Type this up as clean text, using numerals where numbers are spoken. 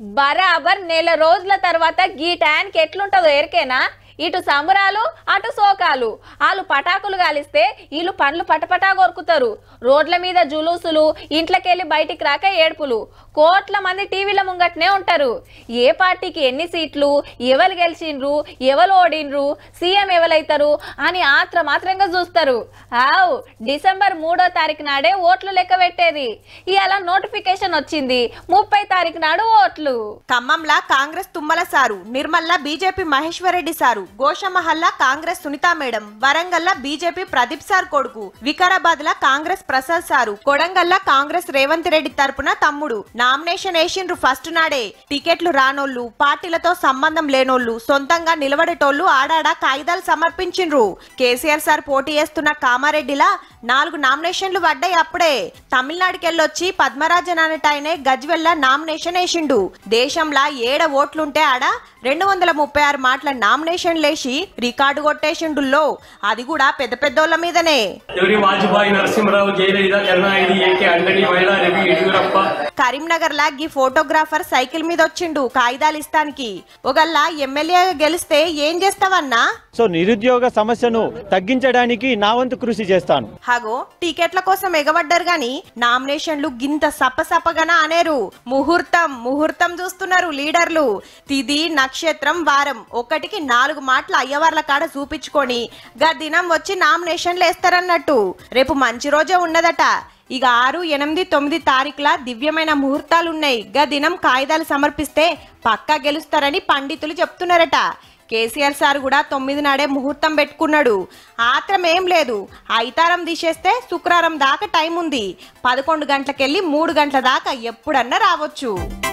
బరాబర్ నెల రోజుల తర్వాత గీ టయానికి ఎట్లుంటదో ఎరికేనా? ఇటు సంబరాలు అటు శోకాలు. వాళ్ళు పటాకులు కాలిస్తే వీళ్ళు పండ్లు పటపటా కొరుకుతారు. రోడ్ల మీద జులూసులు, ఇంట్లోకెళ్ళి బయటికి రాక ఏడుపులు. కోట్ల మంది టీవీల ముంగట్నే ఉంటారు. ఏ పార్టీకి ఎన్ని సీట్లు, ఎవరు గెలిచిండ్రు, ఎవరు ఓడిండ్రు, సీఎం ఎవరైతారు అని మాత్రంగా చూస్తారు. ఆవ్ డిసెంబర్ 3వ తారీఖు నాడే ఓట్లు లెక్క పెట్టేది. ఇవాళ నోటిఫికేషన్ వచ్చింది. 30వ తారీఖు నాడు ఓట్లు. ఖమ్మంలా కాంగ్రెస్ తుమ్మల సారు, నిర్మల్లా బీజేపీ మహేశ్వర్ రెడ్డి సారు, గోషమహల్లా కాంగ్రెస్ సునీతా మేడం, వరంగల్లా బీజేపీ ప్రదీప్ సార్ కొడుకు, వికారాబాద్ లా కాంగ్రెస్ ప్రసాద్ సారు, కొడంగల్లా కాంగ్రెస్ రేవంత్ రెడ్డి తరపున తమ్ముడు నామినేషన్ వేసిండ్రు. ఫస్ట్ నాడే టికెట్లు రానోళ్లు, పార్టీలతో సంబంధం లేనోళ్లు, సొంతంగా నిలబడేటోళ్లు ఆడాడా కాగితాలు సమర్పించిండ్రు. కేసీఆర్ సార్ పోటీ చేస్తున్న కామారెడ్డిలా 4 నామినేషన్లు పడ్డాయి. అప్పుడే తమిళనాడుకెళ్ళొచ్చి పద్మరాజన్ అనేటాయనే గజ్వెల్లా నామినేషన్ వేసిండు. దేశంలా 7 ఓట్లుంటే ఆడ 236 మాటల నామినేషన్ లేచి రికార్డు కొట్టేసిండుల్లో. అది కూడా పెద్ద పెద్దోళ్ళ మీదనే. కరీంనగర్ లా గీ ఫోటోగ్రాఫర్ సైకిల్ మీద వచ్చిండు కాగితాలు ఇస్తానికి. ఒకళ్ళ ఎమ్మెల్యే గెలిస్తే ఏం చేస్తావన్నా? సో నిరుద్యోగ సమస్యను తగ్గించడానికి నా వంతు కృషి చేస్తాను. హగో టికెట్ల కోసం ఎగబడ్డారు గాని నామినేషన్లు గింత సప్పసప్పగానా అనేరు. ముహూర్తం చూస్తున్నారు లీడర్లు. తిది నక్షత్రం వారం ఒకటికి 4 మాటలు అయ్యవార్ల కాడ చూపించుకొని గా దినం వచ్చి నామినేషన్లు వేస్తారన్నట్టు. రేపు మంచి రోజే ఉన్నదట. ఇక 6, 8, 9 తారీఖుల దివ్యమైన ముహూర్తాలున్నాయి. గా దినం కాగితాలు సమర్పిస్తే పక్కా గెలుస్తారని పండితులు చెప్తున్నారట. కేసీఆర్ సార్ కూడా 9 నాడే ముహూర్తం పెట్టుకున్నాడు. ఆత్రం ఏం లేదు. ఐతారం తీసేస్తే శుక్రవారం దాకా టైం ఉంది. 11 గంటలకెళ్ళి 3 గంటల దాకా ఎప్పుడన్నా రావచ్చు.